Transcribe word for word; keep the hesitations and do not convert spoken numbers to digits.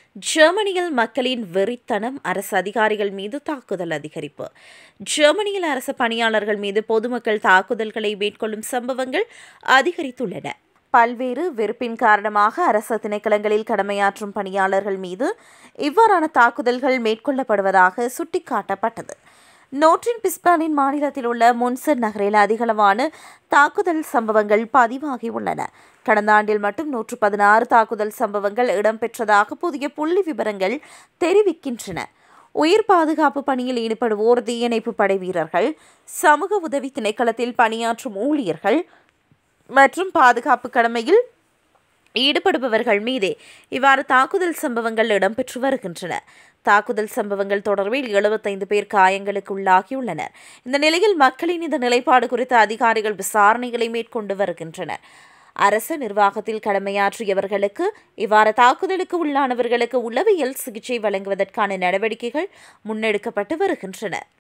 ஜெர்மனியில் மக்களின் வெறித்தனம், அரசு அதிகாரிகள் மீது தாக்குதல் அதிகரிப்பு. ஜெர்மனியில் அரசு பணியாளர்கள் மீது பொதுமக்கள் தாக்குதல்களை மேற்கொள்ளும் சம்பவங்கள் அதிகரித்துள்ளன. பல்வேறு வெறுப்பின் காரணமாக அரசு திணைக்களங்களில் கடமையாற்றும் பணியாளர்கள் மீது இவ்வாறான தாக்குதல்கள் மேற்கொள்ளப்படுவதாக சுட்டிக்காட்டப்பட்டது. நோர்டின் பிஸ்பானின் மாநிலத்தில் உள்ள முன்சர் நகரில் அதிகளவான தாக்குதல் சம்பவங்கள் பதிவாகியுள்ளன. கடந்த ஆண்டில் மட்டும் நூற்று பதினாறு தாக்குதல் சம்பவங்கள் இடம்பெற்றதாக புதிய புள்ளி விவரங்கள் தெரிவிக்கின்றன. உயிர் பாதுகாப்பு பணியில் ஈடுபடுவோர், தீயணைப்பு படை வீரர்கள், சமூக உதவி திணைக்களத்தில் பணியாற்றும் ஊழியர்கள் மற்றும் பாதுகாப்பு கடமையில் ஈடுபடுபவர்கள் மீதே இவ்வாறு தாக்குதல் சம்பவங்கள் இடம்பெற்று வருகின்றன. தாக்குதல் சம்பவங்கள் தொடர்பில் எழுபத்தைந்து பேர் காயங்களுக்கு உள்ளாகியுள்ளனர். இந்த நிலையில் மக்களின் இந்த நிலைப்பாடு குறித்து அதிகாரிகள் விசாரணைகளை மேற்கொண்டு வருகின்றனர். அரசு நிர்வாகத்தில் கடமையாற்றியவர்களுக்கு, இவ்வாறு தாக்குதலுக்கு உள்ளானவர்களுக்கு உளவியல் சிகிச்சை வழங்குவதற்கான நடவடிக்கைகள் முன்னெடுக்கப்பட்டு வருகின்றன.